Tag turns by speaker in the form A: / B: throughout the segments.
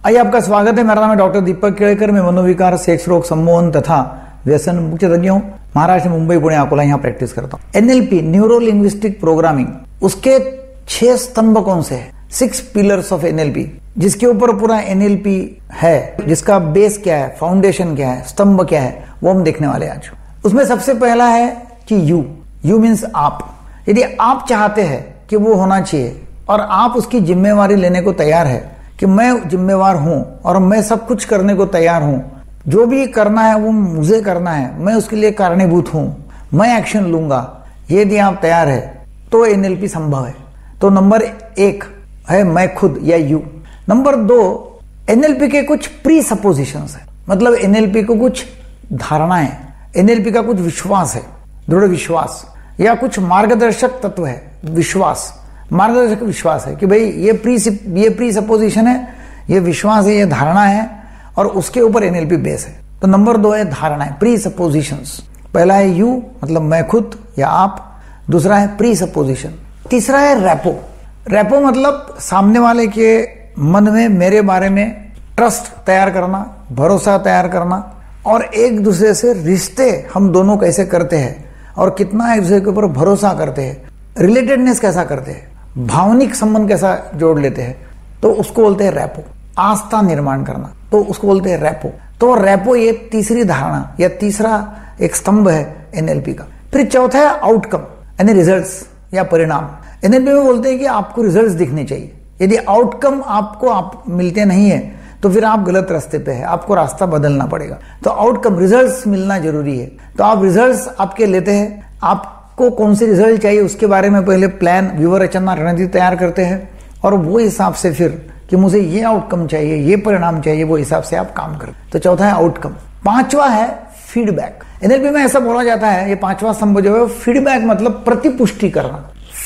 A: आइए, आपका स्वागत है। मेरा नाम है डॉक्टर दीपक केळकर। मैं मनोविकार, सेक्स रोग, सम्मोहन तथा व्यसन मुक्तज्ञ हूँ। महाराष्ट्र, मुंबई, पुणे, अकोला यहाँ प्रैक्टिस करता हूँ। एनएलपी, न्यूरो लिंग्विस्टिक प्रोग्रामिंग, उसके 6 स्तंभ कौन से हैं? 6 पिलर्स ऑफ एनएलपी, जिसके ऊपर पूरा एनएलपी है, जिसका बेस क्या है, फाउंडेशन क्या है, स्तंभ क्या है, वो हम देखने वाले आज। उसमें सबसे पहला है कि यू मीन्स आप। यदि आप चाहते हैं कि वो होना चाहिए और आप उसकी जिम्मेवारी लेने को तैयार है कि मैं जिम्मेवार हूं और मैं सब कुछ करने को तैयार हूं, जो भी करना है वो मुझे करना है, मैं उसके लिए कारणीभूत हूं, मैं एक्शन लूंगा, यदि आप तैयार है तो एनएलपी संभव है। तो नंबर 1 है मैं खुद या यू। नंबर 2, एनएलपी के कुछ प्री सपोजिशंस है, मतलब एनएलपी को कुछ धारणा है, एनएलपी का कुछ विश्वास है, दृढ़ विश्वास या कुछ मार्गदर्शक तत्व है। विश्वास, मार्गदर्शक विश्वास है कि भाई ये प्री सपोजिशन है, ये विश्वास है, ये धारणा है और उसके ऊपर एनएलपी बेस है। तो नंबर 2 है धारणा है, प्री सपोजिशंस। पहला है यू, मतलब मैं खुद या आप। दूसरा है प्री सपोजिशन। तीसरा है रैपो। रैपो मतलब सामने वाले के मन में मेरे बारे में ट्रस्ट तैयार करना, भरोसा तैयार करना और एक दूसरे से रिश्ते हम दोनों कैसे करते हैं और कितना एक दूसरे के ऊपर भरोसा करते हैं, रिलेटेडनेस कैसा करते हैं, भावनिक संबंध कैसा जोड़ लेते हैं, तो उसको बोलते हैं रैपो। आस्था निर्माण करना, तो उसको बोलते हैं रैपो। तो रैपो ये तीसरी धारणा या तीसरा एक स्तंभ है एनएलपी का। फिर चौथा है आउटकम, यानी रिजल्ट्स या परिणाम। एनएलपी में बोलते हैं कि आपको रिजल्ट्स दिखने चाहिए। यदि आउटकम आपको मिलते नहीं है तो फिर आप गलत रास्ते पे है, आपको रास्ता बदलना पड़ेगा। तो आउटकम, रिजल्ट्स मिलना जरूरी है। तो आप रिजल्ट्स आपके लेते हैं, आपको कौन से रिजल्ट चाहिए उसके बारे में पहले प्लान, व्यूह रचना, रणनीति तैयार करते हैं और वो हिसाब से फिर कि मुझे ये आउटकम चाहिए, ये परिणाम चाहिए, वो हिसाब से आप काम करें। तो चौथा है आउटकम। 5वां है फीडबैक। एनएलपी में ऐसा बोला जाता है, ये 5वां स्तंभ जो है फीडबैक, मतलब प्रतिपुष्टि करना।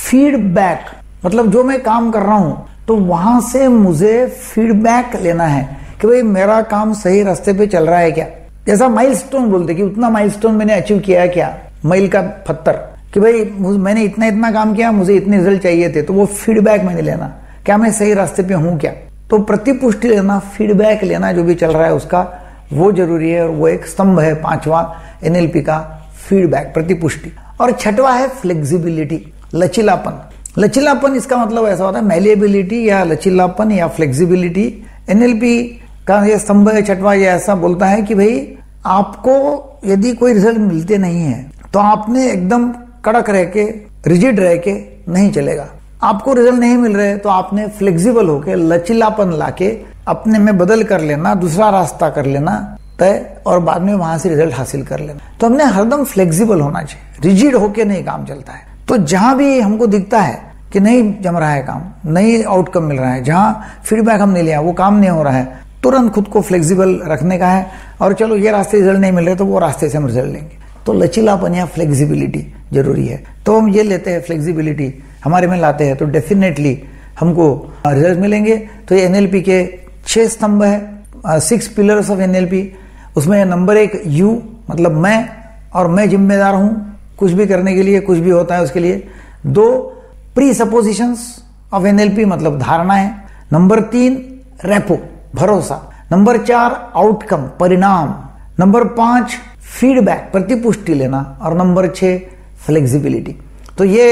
A: फीडबैक मतलब जो मैं काम कर रहा हूं तो वहां से मुझे फीडबैक लेना है कि भाई मेरा काम सही रास्ते पे चल रहा है क्या। जैसा माइलस्टोन बोलते कि उतना माइलस्टोन मैंने अचीव किया है क्या, मील का पत्थर, कि भाई मैंने इतना काम किया, मुझे इतने रिजल्ट चाहिए थे, तो वो फीडबैक मैंने लेना, क्या मैं सही रास्ते पे हूं क्या। तो प्रतिपुष्टि लेना, फीडबैक लेना जो भी चल रहा है उसका, वो जरूरी है और वो एक स्तंभ है 5वां एनएलपी का, फीडबैक, प्रतिपुष्टि। और 6वां है फ्लेक्सिबिलिटी, लचीलापन। लचीलापन इसका मतलब ऐसा होता है मैलिएबिलिटी या लचीलापन या फ्लेक्सिबिलिटी। एनएलपी का ये स्तंभ है 6वां, ये ऐसा बोलता है कि भाई आपको यदि कोई रिजल्ट मिलते नहीं है तो आपने एकदम कड़क रह के, रिजिड रह के नहीं चलेगा। आपको रिजल्ट नहीं मिल रहे तो आपने फ्लेक्सिबल होके, लचीलापन लाके अपने में बदल कर लेना, दूसरा रास्ता कर लेना तय और बाद में वहां से रिजल्ट हासिल कर लेना। तो हमने हरदम फ्लेक्सिबल होना चाहिए, रिजिड होके नहीं काम चलता है। तो जहां भी हमको दिखता है कि नहीं जम रहा है काम, नहीं आउटकम मिल रहा है, जहां फीडबैक हमने लिया वो काम नहीं हो रहा है, तुरंत खुद को फ्लेक्सिबल रखने का है और चलो ये रास्ते रिजल्ट नहीं मिल रहे तो वो रास्ते से हम रिजल्ट लेंगे। तो लचीलापन या फ्लेक्सिबिलिटी जरूरी है। तो हम ये लेते हैं, फ्लेक्सिबिलिटी हमारे में लाते हैं तो डेफिनेटली हमको रिजल्ट मिलेंगे। तो ये एनएलपी के 6 स्तंभ है, 6 पिलर्स ऑफ एनएलपी। उसमें नंबर 1 यू, मतलब मैं, और मैं जिम्मेदार हूं कुछ भी करने के लिए, कुछ भी होता है उसके लिए। 2 प्री सपोजिशंस ऑफ एनएलपी, मतलब धारणा है। नंबर 3 रैपो, भरोसा। नंबर 4 आउटकम, परिणाम। नंबर 5 फीडबैक, प्रतिपुष्टि लेना। और नंबर 6 फ्लेक्सिबिलिटी। तो ये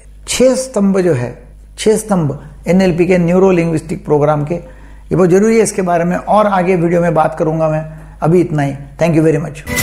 A: 6 स्तंभ जो है, 6 स्तंभ एनएलपी के, न्यूरो लिंग्विस्टिक प्रोग्राम के, ये बहुत जरूरी है। इसके बारे में और आगे वीडियो में बात करूंगा मैं। अभी इतना ही। Thank you very much.